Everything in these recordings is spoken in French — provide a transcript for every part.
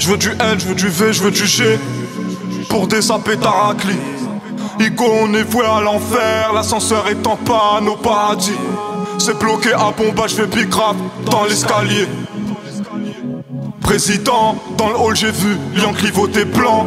veux du L, je veux du V, je veux du G. Pour des sapés taracli. Igo, on est voué à l'enfer. L'ascenseur est en panne au paradis. C'est bloqué à Bomba, je fais big rap dans l'escalier. Président, dans le hall j'ai vu Lian clivoter blanc.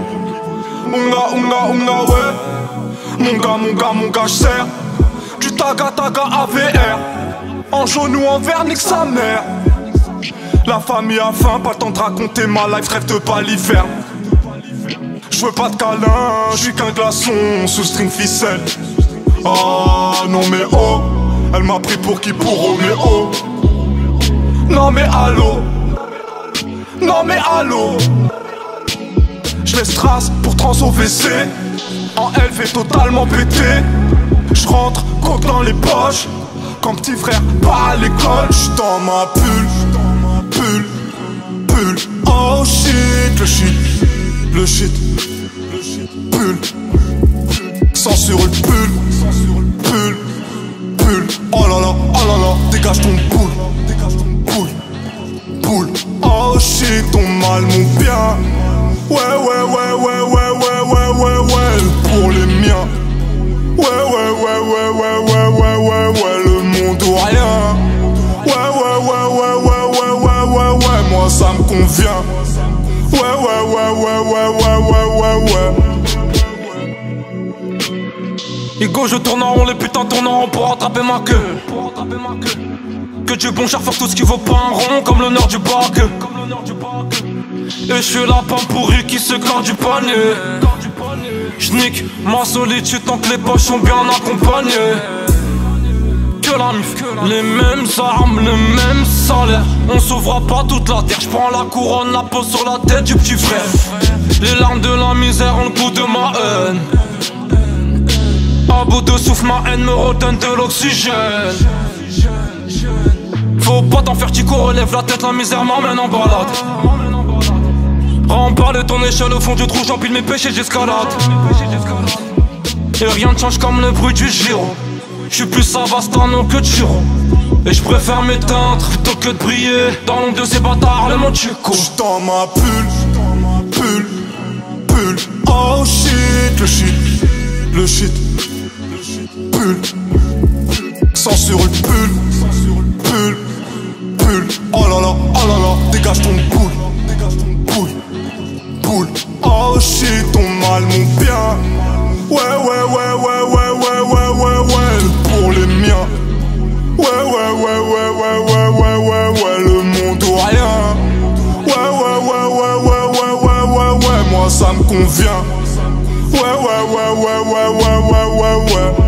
Unga, ouais. Mon gars, j'serre du taga AVR. En jaune ou en vert, nique sa mère. La famille a faim, pas le temps de raconter ma life, rêve de baliverne. J'veux pas de câlin, j'suis qu'un glaçon sous string ficelle. Ah non mais oh, elle m'a pris pour qui pour Roméo. Non mais allô, non mais allô. J'laisse trace pour trans au WC. En elle fait totalement péter. J'rentre, coque dans les poches. Quand petit frère pas à l'école. J'suis dans ma pull. Oh shit, le shit, pull. Sang sur le pull. Oh là là, dégage ton boule. Oh shit, ton mal, mon bien. Ouais, pour les miens. Ouais, le monde ou rien. Ouais, moi ça me convient. Ouais. Igo, je tourne en rond, les putains tournent en rond pour rattraper ma queue. Que Dieu bon cher faire tout ce qui vaut pas un rond, comme l'honneur du bac. Et je suis la pomme pourrie qui se garde du panier. J'nique ma solitude tant que les poches sont bien accompagnées. Que la mif, les mêmes armes, le même salaire. On s'ouvre pas toute la terre. J'prends la couronne, la pose sur la tête du petit frère. Les larmes de la misère ont le goût de ma haine. À bout de souffle, ma haine me redonne de l'oxygène. Faut pas t'en faire, Tico, relève la tête, la misère m'emmène en balade. Remballe ton échelle au fond du trou, j'empile mes péchés, j'escalade. Et rien ne change comme le bruit du giro. J'suis plus Savastano que Chiro. Et j'préfère m'éteindre plutôt que de briller dans l'ombre de ces bâtards, les mots Chico. J'suis dans ma pull. Oh shit, le shit, pull. Sang sur le pull. Oh là là, dégage ton boule. Oh shit, ton mal, mon bien. Ouais, pour les miens. Ouais, le monde ou rien. Ouais, moi ça me convient. Ouais.